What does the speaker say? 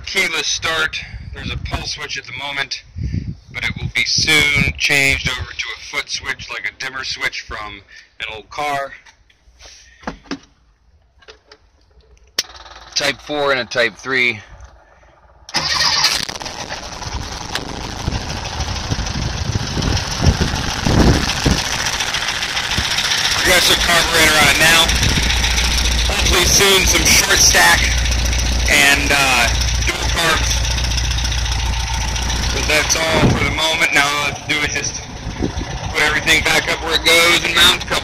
keyless start. There's a pull switch at the moment, but it will be soon changed over to a foot switch, like a dimmer switch from an old car. Type 4 and a Type 3. Progressive carburetor on it now. Hopefully soon some short stack and dual carbs. But that's all for the moment. Now all I have to do is just put everything back up where it goes and mount